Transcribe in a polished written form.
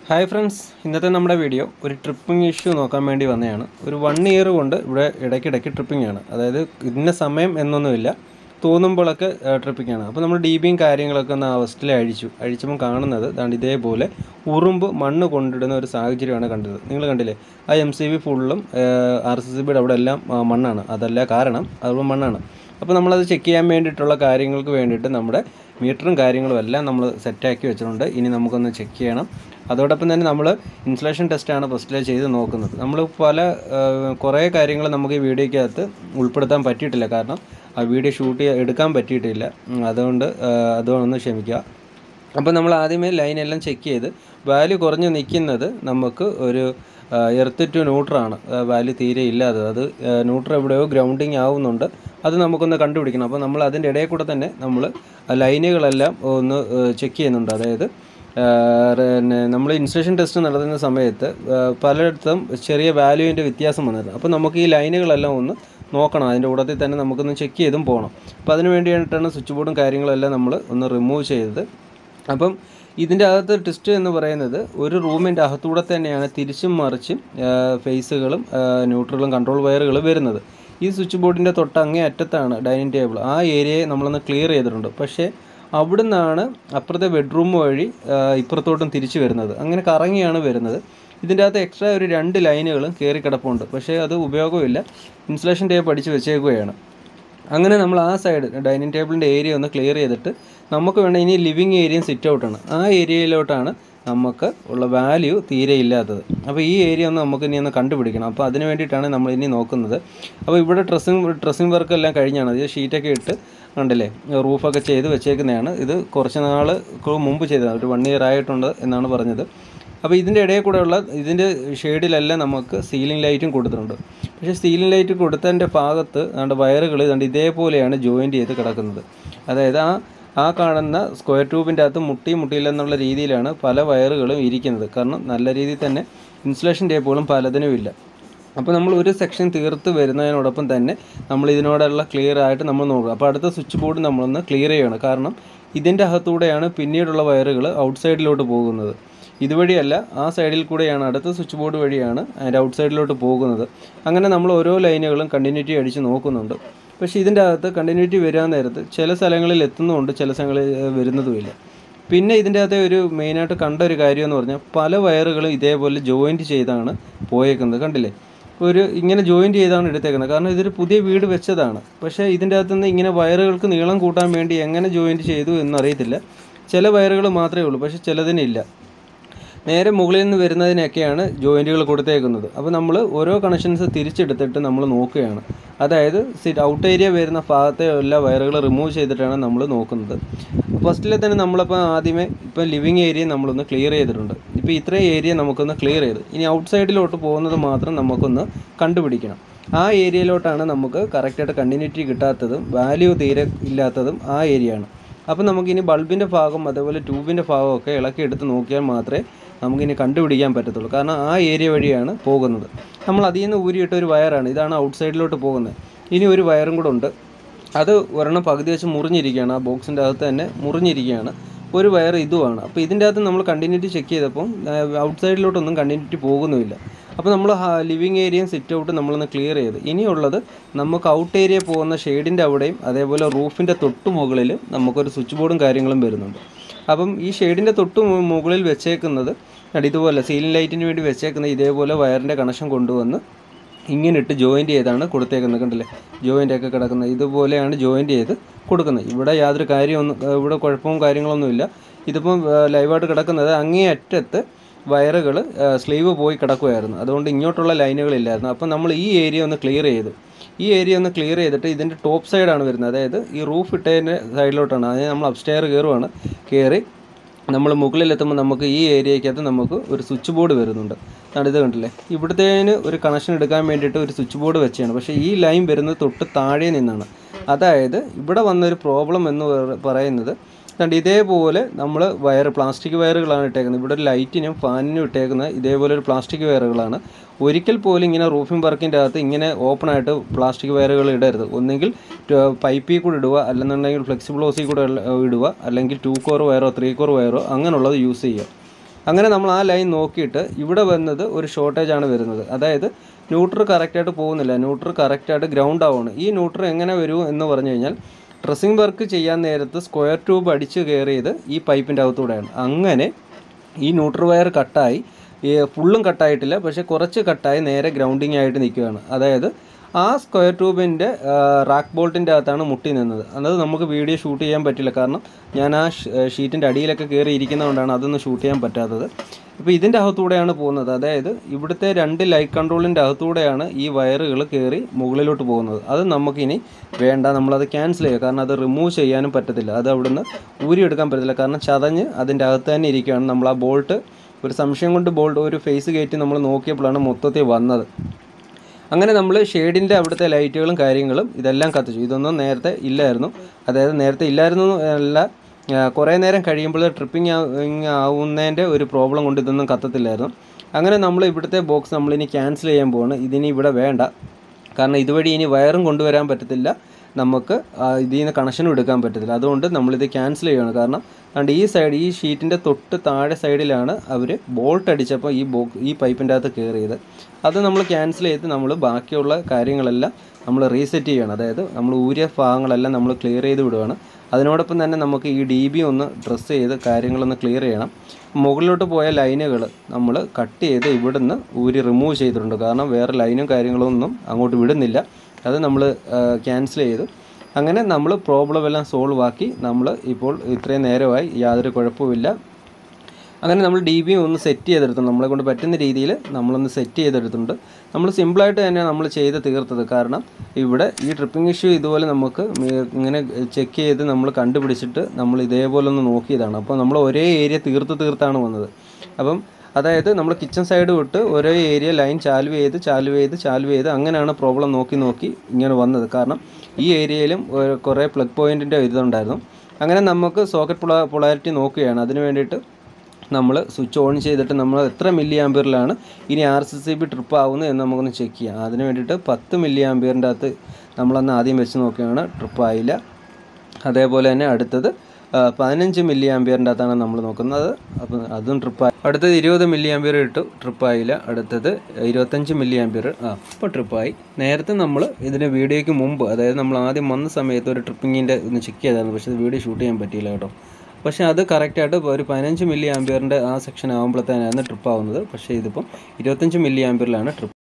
Hi friends, ഇന്നത്തെ നമ്മുടെ video ഒരു ട്രിപ്പിംഗ് ഇഷ്യൂ നോക്കാൻ വേണ്ടി വന്നതാണ്. ഒരു 1 ഇയർ കൊണ്ട് ഇവിടെ ഇടയ്ക്കിടയ്ക്ക് ട്രിപ്പിംഗ് ആണ്. അതായത് ഇന്ന സമയം എന്നൊന്നുമില്ല, തോന്നുമ്പോഴൊക്കെ ട്രിപ്പിംഗ് ആണ്. അപ്പോൾ നമ്മൾ DBയും കാര്യങ്ങളൊക്കെ ഒന്ന് അവസ്ഥയിൽ അഴിച്ചപ്പോൾ കാണുന്നത് ദാണ്ട് ഇതേപോലെ ഉറുമ്പ് മണ്ണ് കൊണ്ടിടുന്ന ഒരു സാഹചര്യമാണ് കണ്ടത്. നിങ്ങൾ കണ്ടില്ലേ, ആ MCB ഫുള്ളും RCCBയുടെ അവിടെ എല്ലാം മണ്ണാണ്. അതല്ല കാരണം, അത് മണ്ണാണ്. അപ്പോൾ നമ്മളത് ചെക്ക് ചെയ്യാൻ വേണ്ടിയിട്ടുള്ള കാര്യങ്ങൾക്ക് വേണ്ടിയിട്ട് നമ്മുടെ മീറ്ററും കാര്യങ്ങളും എല്ലാം നമ്മൾ സെറ്റാക്കി വെച്ചിട്ടുണ്ട്. ഇനി നമുക്കൊന്ന് ചെക്ക് ചെയ്യണം. അതോടൊപ്പം തന്നെ നമ്മൾ ഇൻസുലേഷൻ ടെസ്റ്റാണ് ഫസ്റ്റിൽ ചെയ്ത് നോക്കുന്നത്. നമ്മൾ കുറേ കാര്യങ്ങൾ നമുക്ക് ഈ വീഡിയോയ്ക്കകത്ത് ഉൾപ്പെടുത്താൻ പറ്റിയിട്ടില്ല, കാരണം ആ വീഡിയോ എടുക്കാൻ പറ്റിയിട്ടില്ല. അതൊന്ന് ക്ഷമിക്കുക. അപ്പോൾ നമ്മൾ ആദ്യമേ ലൈനെല്ലാം ചെക്ക് ചെയ്ത് വാല്യൂ കുറഞ്ഞ് നിൽക്കുന്നത് നമുക്ക് ഒരു എർത്ത് ടു ന്യൂട്രാണ്. വാല്യൂ തീരെ ഇല്ലാതെ, അത് ന്യൂട്രൽ എവിടെയോ ഗ്രൗണ്ടിങ് ആവുന്നുണ്ട്. അത് നമുക്കൊന്ന് കണ്ടുപിടിക്കണം. അപ്പോൾ നമ്മൾ അതിൻ്റെ ഇടയിൽ കൂടെ തന്നെ നമ്മൾ ലൈനുകളെല്ലാം ഒന്ന് ചെക്ക് ചെയ്യുന്നുണ്ട്. അതായത് നമ്മൾ ഇൻസുലേഷൻ ടെസ്റ്റ് നടത്തുന്ന സമയത്ത് പലയിടത്തും ചെറിയ വാല്യൂവിൻ്റെ വ്യത്യാസം വന്നിരുന്നു. അപ്പോൾ നമുക്ക് ഈ ലൈനുകളെല്ലാം ഒന്ന് നോക്കണം. അതിൻ്റെ കൂട്ടത്തിൽ തന്നെ നമുക്കൊന്ന് ചെക്ക് ചെയ്തും പോകണം. അപ്പോൾ അതിന് വേണ്ടിയിട്ടാണ് സ്വിച്ച് ബോർഡും കാര്യങ്ങളെല്ലാം നമ്മൾ ഒന്ന് റിമൂവ് ചെയ്തത്. അപ്പം ഇതിൻ്റെ അകത്ത് ടെസ്റ്റ് എന്ന് പറയുന്നത് ഒരു റൂമിൻ്റെ അകത്തൂടെ തന്നെയാണ് തിരിച്ചും മറിച്ചും ഫേസുകളും ന്യൂട്രലും കൺട്രോൾ വയറുകളും വരുന്നത്. ഈ സ്വിച്ച് ബോർഡിൻ്റെ തൊട്ടങ്ങേ അറ്റത്താണ് ഡൈനിങ് ടേബിൾ. ആ ഏരിയയെ നമ്മളൊന്ന് ക്ലിയർ ചെയ്തിട്ടുണ്ട്. പക്ഷേ അവിടെ നിന്നാണ് അപ്പുറത്തെ ബെഡ്റൂം വഴി ഇപ്പുറത്തോട്ടും തിരിച്ചു വരുന്നത്. അങ്ങനെ കറങ്ങിയാണ് വരുന്നത്. ഇതിൻ്റെ അകത്ത് എക്സ്ട്രാ ഒരു 2 ലൈനുകളും കയറി കിടപ്പുണ്ട്. പക്ഷേ അത് ഉപയോഗമില്ല. ഇൻസുലേഷൻ ടേപ്പ് അടിച്ച് വെച്ചേക്കുകയാണ്. അങ്ങനെ നമ്മൾ ആ സൈഡ് ഡൈനിങ് ടേബിളിൻ്റെ ഏരിയ ഒന്ന് ക്ലിയർ ചെയ്തിട്ട് നമുക്ക് വേണ്ട ഇനി ലിവിങ് ഏരിയയും സിറ്റ് ഔട്ടാണ്. ആ ഏരിയയിലോട്ടാണ് നമുക്ക് ഉള്ള വാല്യൂ തീരെ ഇല്ലാത്തത്. അപ്പോൾ ഈ ഏരിയ ഒന്ന് നമുക്ക് ഇനി ഒന്ന് കണ്ടുപിടിക്കണം. അപ്പോൾ അതിന് വേണ്ടിയിട്ടാണ് നമ്മൾ ഇനി നോക്കുന്നത്. അപ്പോൾ ഇവിടെ ഡ്രസ്സിങ് വർക്കെല്ലാം കഴിഞ്ഞാണ്. ഇത് ഷീറ്റൊക്കെ ഇട്ട് കണ്ടില്ലേ, റൂഫൊക്കെ ചെയ്ത് വെച്ചേക്കുന്നതാണ്. ഇത് കുറച്ച് നാൾ മുമ്പ് ചെയ്തതാണ്. ഒരു 1 ഇയർ ആയിട്ടുണ്ട് എന്നാണ് പറഞ്ഞത്. അപ്പോൾ ഇതിൻ്റെ ഇടയിൽ കൂടെയുള്ള ഇതിൻ്റെ ഷെയ്ഡിലെല്ലാം നമുക്ക് സീലിംഗ് ലൈറ്റും കൊടുത്തിട്ടുണ്ട്. പക്ഷേ സീലിംഗ് ലൈറ്റ് കൊടുത്തതിൻ്റെ ഭാഗത്ത് വയറുകൾ ഇതേപോലെയാണ് ജോയിൻറ്റ് ചെയ്ത് കിടക്കുന്നത്. അതായത് ആ കാണുന്ന സ്ക്വയർ ട്യൂബിൻ്റെ അകത്ത് മുട്ടിയില്ലെന്നുള്ള രീതിയിലാണ് പല വയറുകളും ഇരിക്കുന്നത്. കാരണം നല്ല രീതിയിൽ തന്നെ ഇൻസുലേഷൻ ടേപ്പുകളും പലതിനും ഇല്ല. അപ്പോൾ നമ്മൾ ഒരു സെക്ഷൻ തീർത്ത് വരുന്നതിനോടൊപ്പം തന്നെ നമ്മൾ ഇതിനോടുള്ള ക്ലിയർ ആയിട്ട് നമ്മൾ നോക്കുക. അപ്പോൾ അടുത്ത സ്വിച്ച് ബോർഡ് നമ്മളൊന്ന് ക്ലിയർ ചെയ്യണം. കാരണം ഇതിൻ്റെ അകത്തൂടെയാണ് പിന്നീടുള്ള വയറുകൾ ഔട്ട് സൈഡിലോട്ട് പോകുന്നത്. ഇതുവഴിയല്ല, ആ സൈഡിൽ കൂടെയാണ്, അടുത്ത സ്വിച്ച് ബോർഡ് വഴിയാണ് അതിൻ്റെ ഔട്ട് സൈഡിലോട്ട് പോകുന്നത്. അങ്ങനെ നമ്മൾ ഓരോ ലൈനുകളും കണ്ടിന്യൂറ്റി അടിച്ച് നോക്കുന്നുണ്ട്. പക്ഷേ ഇതിൻ്റെ അകത്ത് കണ്ടിന്യൂറ്റി വരാൻ നേരത്ത് ചില സ്ഥലങ്ങളിൽ എത്തുന്നുമുണ്ട്, ചില സ്ഥലങ്ങളിൽ വരുന്നതുമില്ല. പിന്നെ ഇതിൻ്റെ അകത്തെ ഒരു മെയിനായിട്ട് കണ്ട ഒരു കാര്യം എന്ന് പറഞ്ഞാൽ പല വയറുകളും ഇതേപോലെ ജോയിൻറ്റ് ചെയ്താണ് പോയേക്കുന്നത്. കണ്ടില്ലേ, ഇങ്ങനെ ജോയിൻറ്റ് ചെയ്താണ് എടുത്തേക്കുന്നത്. കാരണം ഇതൊരു പുതിയ വീട് വെച്ചതാണ്. പക്ഷേ ഇതിൻ്റെ അകത്തുനിന്ന് ഇങ്ങനെ വയറുകൾക്ക് നീളം കൂട്ടാൻ വേണ്ടി എങ്ങനെ ജോയിൻറ്റ് ചെയ്തു എന്നറിയത്തില്ല. ചില വയറുകൾ മാത്രമേ ഉള്ളൂ, പക്ഷേ ചിലതിനില്ല. നേരെ മുകളിൽ നിന്ന് വരുന്നതിനൊക്കെയാണ് ജോയിൻറ്റുകൾ കൊടുത്തേക്കുന്നത്. അപ്പോൾ നമ്മൾ ഓരോ കണക്ഷൻസ് തിരിച്ചെടുത്തിട്ട് നമ്മൾ നോക്കുകയാണ്. അതായത് ഔട്ട് ഏരിയ വരുന്ന ഭാഗത്തെ എല്ലാ വയറുകൾ റിമൂവ് ചെയ്തിട്ടാണ് നമ്മൾ നോക്കുന്നത്. ഫസ്റ്റിൽ തന്നെ നമ്മളിപ്പോൾ ആദ്യമേ ലിവിങ് ഏരിയ നമ്മളൊന്ന് ക്ലിയർ ചെയ്തിട്ടുണ്ട്. ഇപ്പോൾ ഇത്രയും ഏരിയ നമുക്കൊന്ന് ക്ലിയർ ചെയ്ത് ഇനി ഔട്ട് സൈഡിലോട്ട് പോകുന്നത് മാത്രം നമുക്കൊന്ന് കണ്ടുപിടിക്കണം. ആ ഏരിയയിലോട്ടാണ് നമുക്ക് കറക്റ്റായിട്ട് കണ്ടിന്യൂറ്റി കിട്ടാത്തതും വാല്യൂ തീരെ ഇല്ലാത്തതും ആ ഏരിയയാണ്. അപ്പോൾ നമുക്കിനി ബൾബിൻ്റെ ഭാഗം അതേപോലെ ട്യൂബിൻ്റെ ഭാഗമൊക്കെ ഇളക്കിയെടുത്ത് നോക്കിയാൽ മാത്രമേ നമുക്കിനി കണ്ടുപിടിക്കാൻ പറ്റത്തുള്ളൂ. കാരണം ആ ഏരിയ വഴിയാണ് പോകുന്നത്. നമ്മൾ അതിൽ നിന്ന് ഊരിയിട്ട ഒരു വയറാണ്, ഇതാണ് ഔട്ട് സൈഡിലോട്ട് പോകുന്നത്. ഇനി ഒരു വയറും കൂടെ ഉണ്ട്. അത് ഒരെണ്ണം പകുതി വെച്ച് മുറിഞ്ഞിരിക്കുകയാണ്. ആ ബോക്സിൻ്റെ അകത്ത് തന്നെ മുറിഞ്ഞിരിക്കുകയാണ്. ഒരു വയർ ഇതുമാണ്. അപ്പോൾ ഇതിൻ്റെ അകത്ത് നമ്മൾ കണ്ടിന്യൂറ്റി ചെക്ക് ചെയ്തപ്പം ഔട്ട് സൈഡിലോട്ടൊന്നും കണ്ടിന്യൂറ്റി പോകുന്നുമില്ല. അപ്പോൾ നമ്മൾ ലിവിങ് ഏരിയയും സിറ്റ് ഔട്ട് നമ്മളൊന്ന് ക്ലിയർ ചെയ്ത് ഇനിയുള്ളത് നമുക്ക് ഔട്ട് ഏരിയ പോകുന്ന ഷെയ്ഡിൻ്റെ അവിടെയും അതേപോലെ റൂഫിൻ്റെ തൊട്ട് മുകളിൽ നമുക്കൊരു സ്വിച്ച് ബോർഡും കാര്യങ്ങളും വരുന്നുണ്ട്. അപ്പം ഈ ഷെയ്ഡിൻ്റെ തൊട്ട് മുകളിൽ വെച്ചേക്കുന്നത് ഇതുപോലെ സീലിംഗ് ലൈറ്റിന് വേണ്ടി വെച്ചേക്കുന്നത് ഇതേപോലെ വയറിൻ്റെ കണക്ഷൻ കൊണ്ടുവന്ന് ഇങ്ങനെ ഇട്ട് ജോയിൻറ്റ് ചെയ്താണ് കൊടുത്തേക്കുന്നത്. കണ്ടില്ലേ, ജോയിൻ്റൊക്കെ കിടക്കുന്നത് ഇതുപോലെയാണ് ജോയിൻറ്റ് ചെയ്ത് കൊടുക്കുന്നത്. ഇവിടെ യാതൊരു ഇവിടെ കുഴപ്പവും കാര്യങ്ങളൊന്നുമില്ല. ഇതിപ്പം ലൈവായിട്ട് കിടക്കുന്നത് അങ്ങേ അറ്റത്ത് വയറുകൾ സ്ലീവ് പോയി കിടക്കുമായിരുന്നു. അതുകൊണ്ട് ഇങ്ങോട്ടുള്ള ലൈനുകളില്ലായിരുന്നു. അപ്പം നമ്മൾ ഈ ഏരിയ ഒന്ന് ക്ലിയർ ചെയ്തിട്ട് ഇതിൻ്റെ ടോപ്പ് സൈഡാണ് വരുന്നത്. അതായത് ഈ റൂഫ് ഇട്ടതിൻ്റെ സൈഡിലോട്ടാണ്. അതായത് നമ്മൾ അപ്സ്റ്റെയർ കയറി നമ്മൾ മുകളിലെത്തുമ്പോൾ നമുക്ക് ഈ ഏരിയയ്ക്കകത്ത് നമുക്ക് ഒരു സ്വിച്ച് ബോർഡ് വരുന്നുണ്ട്. ഇത് കണ്ടില്ലേ, ഇവിടുത്തേന് ഒരു കണക്ഷൻ എടുക്കാൻ വേണ്ടിയിട്ട് ഒരു സ്വിച്ച് ബോർഡ് വെച്ചാണ്. പക്ഷേ ഈ ലൈൻ വരുന്നത് തൊട്ട് താഴെ നിന്നാണ്. അതായത് ഇവിടെ വന്നൊരു പ്രോബ്ലം എന്ന് പറയുന്നത് ഇതേപോലെ നമ്മൾ പ്ലാസ്റ്റിക് വയറുകളാണ് ഇട്ടേക്കുന്നത്. ഇവിടെ ഒരു ലൈറ്റിനും ഫാനിനും ഇട്ടേക്കുന്നത് ഇതേപോലെ ഒരു പ്ലാസ്റ്റിക് വയറുകളാണ്. ഒരിക്കൽ പോലും ഇങ്ങനെ റൂഫിംഗ് വർക്കിൻ്റെ അകത്ത് ഇങ്ങനെ ഓപ്പണായിട്ട് പ്ലാസ്റ്റിക് വയറുകൾ ഇടരുത്. ഒന്നെങ്കിൽ പൈപ്പിൽ കൂടെ ഇടുക, അല്ലെന്നുണ്ടെങ്കിൽ ഫ്ലെക്സിബിൾ ഓസിൽ കൂടെ ഇടുക, അല്ലെങ്കിൽ 2 കോർ വയറോ 3 കോർ വയറോ അങ്ങനെയുള്ളത് യൂസ് ചെയ്യുക. അങ്ങനെ നമ്മൾ ആ ലൈൻ നോക്കിയിട്ട് ഇവിടെ വന്നത് ഒരു ഷോർട്ടേജാണ് വരുന്നത്. അതായത് ന്യൂട്രൽ കറക്റ്റായിട്ട് പോകുന്നില്ല, ന്യൂട്രൽ കറക്റ്റായിട്ട് ഗ്രൗണ്ട് ആവുകയാണ്. ഈ ന്യൂട്രൽ എങ്ങനെ വരും എന്ന് പറഞ്ഞു കഴിഞ്ഞാൽ ഡ്രസ്സിങ് വർക്ക് ചെയ്യാൻ നേരത്ത് സ്ക്വയർ ട്യൂബ് അടിച്ച് കയറിയത് ഈ പൈപ്പിൻ്റെ അകത്തൂടെയാണ്. അങ്ങനെ ഈ ന്യൂട്രൽ വയർ കട്ടായി, ഈ ഫുള്ളും കട്ടായിട്ടില്ല, പക്ഷേ കുറച്ച് കട്ടായി നേരെ ഗ്രൗണ്ടിങ് ആയിട്ട് നിൽക്കുകയാണ്. അതായത് ആ സ്ക്വയർ ട്യൂബിൻ്റെ റാക്ക് ബോൾട്ടിൻ്റെ അകത്താണ് മുട്ടി നിന്നത്. അത് നമുക്ക് വീഡിയോ ഷൂട്ട് ചെയ്യാൻ പറ്റില്ല, കാരണം ഞാൻ ആ ഷീറ്റിൻ്റെ അടിയിലൊക്കെ കയറി ഇരിക്കുന്നതുകൊണ്ടാണ് അതൊന്നും ഷൂട്ട് ചെയ്യാൻ പറ്റാത്തത്. ഇപ്പോൾ ഇതിൻ്റെ അകത്തൂടെയാണ് പോകുന്നത്. അതായത് ഇവിടുത്തെ 2 ലൈറ്റ് കൺട്രോളിൻ്റെ അകത്തൂടെയാണ് ഈ വയറുകൾ കയറി മുകളിലോട്ട് പോകുന്നത്. അത് നമുക്കിനി വേണ്ട, നമ്മളത് ക്യാൻസൽ ചെയ്യുക. കാരണം അത് റിമൂവ് ചെയ്യാനും പറ്റത്തില്ല, അത് അവിടുന്ന് ഊരിയെടുക്കാൻ പറ്റത്തില്ല. കാരണം ചതഞ്ഞ് അതിൻ്റെ അകത്ത് തന്നെ ഇരിക്കുകയാണ്. നമ്മൾ ആ ബോൾട്ട് ഒരു സംശയം കൊണ്ട് ബോൾട്ട് ഒരു ഫേസ് കയറ്റി നമ്മൾ നോക്കിയപ്പോഴാണ് മൊത്തത്തിൽ വന്നത്. അങ്ങനെ നമ്മൾ ഷെയ്ഡിൻ്റെ അവിടുത്തെ ലൈറ്റുകളും കാര്യങ്ങളും ഇതെല്ലാം കത്തിച്ചു. ഇതൊന്നും നേരത്തെ ഇല്ലായിരുന്നു. അതായത് നേരത്തെ ഇല്ലായിരുന്നു അല്ല, കുറേ നേരം കഴിയുമ്പോൾ ട്രിപ്പിംഗ് ആവുന്നതിൻ്റെ ഒരു പ്രോബ്ലം കൊണ്ട് ഇതൊന്നും കത്തത്തില്ലായിരുന്നു. അങ്ങനെ നമ്മൾ ഇവിടുത്തെ ബോക്സ് നമ്മളിനി ക്യാൻസൽ ചെയ്യാൻ പോവാണ്. ഇതിനി ഇവിടെ വേണ്ട, കാരണം ഇതുവഴി ഇനി വയറും കൊണ്ടുവരാൻ പറ്റത്തില്ല, നമുക്ക് ഇതിൽ നിന്ന് കണക്ഷനും എടുക്കാൻ പറ്റത്തില്ല. അതുകൊണ്ട് നമ്മളിത് ക്യാൻസൽ ചെയ്യുകയാണ്. കാരണം അതുകൊണ്ട് ഈ സൈഡ്, ഈ ഷീറ്റിൻ്റെ തൊട്ട് താഴെ സൈഡിലാണ് അവർ ബോൾട്ട് അടിച്ചപ്പോൾ ഈ പൈപ്പിൻ്റെ അകത്ത് കയറിയത്. അത് നമ്മൾ ക്യാൻസൽ ചെയ്ത് നമ്മൾ ബാക്കിയുള്ള കാര്യങ്ങളെല്ലാം നമ്മൾ റീസെറ്റ് ചെയ്യുകയാണ്. അതായത് നമ്മൾ ഊരിയ ഭാഗങ്ങളെല്ലാം നമ്മൾ ക്ലിയർ ചെയ്ത് വിടുകയാണ്. അതിനോടൊപ്പം തന്നെ നമുക്ക് ഈ DB ഒന്ന് ഡ്രസ്സ് ചെയ്ത് കാര്യങ്ങളൊന്ന് ക്ലിയർ ചെയ്യണം. മുകളിലോട്ട് പോയ ലൈനുകൾ നമ്മൾ കട്ട് ചെയ്ത് ഇവിടുന്ന് ഊരി റിമൂവ് ചെയ്തിട്ടുണ്ട്. കാരണം വേറെ ലൈനും കാര്യങ്ങളൊന്നും അങ്ങോട്ട് വിടുന്നില്ല. അത് നമ്മൾ ക്യാൻസൽ ചെയ്തു. അങ്ങനെ നമ്മൾ പ്രോബ്ലം എല്ലാം സോൾവ് ആക്കി. നമ്മൾ ഇപ്പോൾ ഇത്രയും നേരമായി, യാതൊരു കുഴപ്പമില്ല. അങ്ങനെ നമ്മൾ DB ഒന്ന് സെറ്റ് ചെയ്തെടുത്തിട്ടുണ്ട്. നമ്മളെ കൊണ്ട് പറ്റുന്ന രീതിയിൽ നമ്മളൊന്ന് സെറ്റ് ചെയ്തെടുത്തിട്ടുണ്ട്. നമ്മൾ സിമ്പിളായിട്ട് തന്നെ നമ്മൾ ചെയ്ത് തീർത്തത്. കാരണം ഇവിടെ ഈ ട്രിപ്പിംഗ് ഇഷ്യൂ ഇതുപോലെ നമുക്ക് ഇങ്ങനെ ചെക്ക് ചെയ്ത് നമ്മൾ കണ്ടുപിടിച്ചിട്ട് നമ്മൾ ഇതേപോലെ ഒന്ന് നോക്കിയതാണ്. അപ്പോൾ നമ്മൾ ഒരേ ഏരിയ തീർത്താണ് വന്നത്. അപ്പം അതായത് നമ്മൾ കിച്ചൺ സൈഡ് വിട്ട് ഒരേ ഏരിയ ലൈൻ ചാൽവ് ചെയ്ത് അങ്ങനെയാണ് പ്രോബ്ലം നോക്കി ഇങ്ങനെ വന്നത്. കാരണം ഈ ഏരിയയിലും കുറേ പ്ലഗ് പോയിൻറ്റിൻ്റെ ഇതുണ്ടായിരുന്നു. അങ്ങനെ നമുക്ക് സോക്കറ്റ് പൊളാരിറ്റി നോക്കുകയാണ്. അതിന് വേണ്ടിയിട്ട് നമ്മൾ സ്വിച്ച് ഓൺ ചെയ്തിട്ട് നമ്മൾ എത്ര മില്ലി ആംപിയറിലാണ് ഇനി RCCB ട്രിപ്പ് ആവുന്നത് എന്ന് നമുക്കൊന്ന് ചെക്ക് ചെയ്യാം. അതിന് വേണ്ടിയിട്ട് 10 മില്ലി ആംപിയറിൻ്റെ അകത്ത് നമ്മളന്ന് ആദ്യം വെച്ച് നോക്കുകയാണ്, ട്രിപ്പായില്ല. അതേപോലെ തന്നെ അടുത്തത് 15 മില്ലി ആംപിയറിൻ്റെ അകത്താണ് നമ്മൾ നോക്കുന്നത്. അപ്പം അതും ട്രിപ്പായി. അടുത്തത് 20 മില്ലി ആംപിയർ ഇട്ടു, ട്രിപ്പായില്ല. അടുത്തത് 25 മില്ലി ആംപിയർ, ഇപ്പോൾ ട്രിപ്പായി. നേരത്തെ നമ്മൾ ഇതിൻ്റെ വീഡിയോയ്ക്ക് മുമ്പ്, അതായത് നമ്മൾ ആദ്യം വന്ന സമയത്ത് ഒരു ട്രിപ്പിങ്ങിൻ്റെ ഒന്ന് ചെക്ക് ചെയ്തായിരുന്നു. പക്ഷേ അത് വീഡിയോ ഷൂട്ട് ചെയ്യാൻ പറ്റിയില്ല കേട്ടോ. പക്ഷേ അത് കറക്റ്റായിട്ട് ഒരു 15 മില്ലി ആംപിയറിൻ്റെ ആ സെക്ഷൻ ആകുമ്പോഴത്തേനായിരുന്നു ട്രിപ്പ് ആവുന്നത്. പക്ഷേ ഇതിപ്പം 25 മില്ലി ആംപിയറിലാണ് ട്രിപ്പ്.